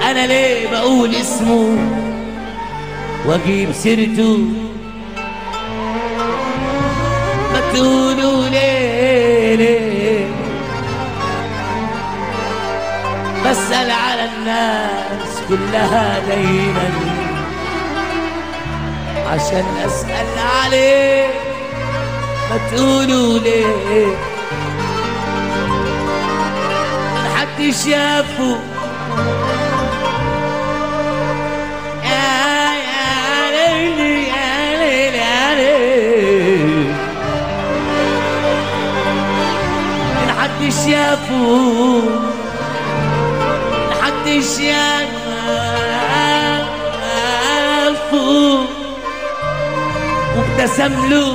انا ليه بقول اسمه واجيب سيرته؟ ما تقولوا ليه بسأل على الناس كلها دايما عشان اسأل عليه. ما تقولوا ليه محدش شافه؟ محدش شافه، محدش شافه وابتسم له،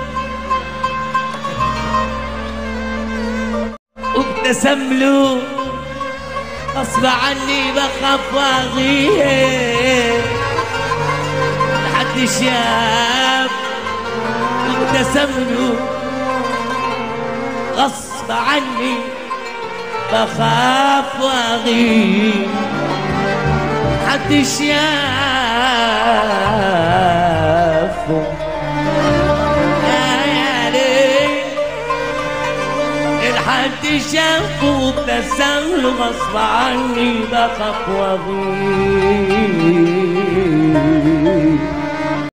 وابتسم له. غصب عني بخاف واغيب، محدش شاف وابتسم له. غصب عني بخاف واغيب، محدش شافه. يا ليل الحد شافه وابتسم له. غصب عني بخاف واغيب.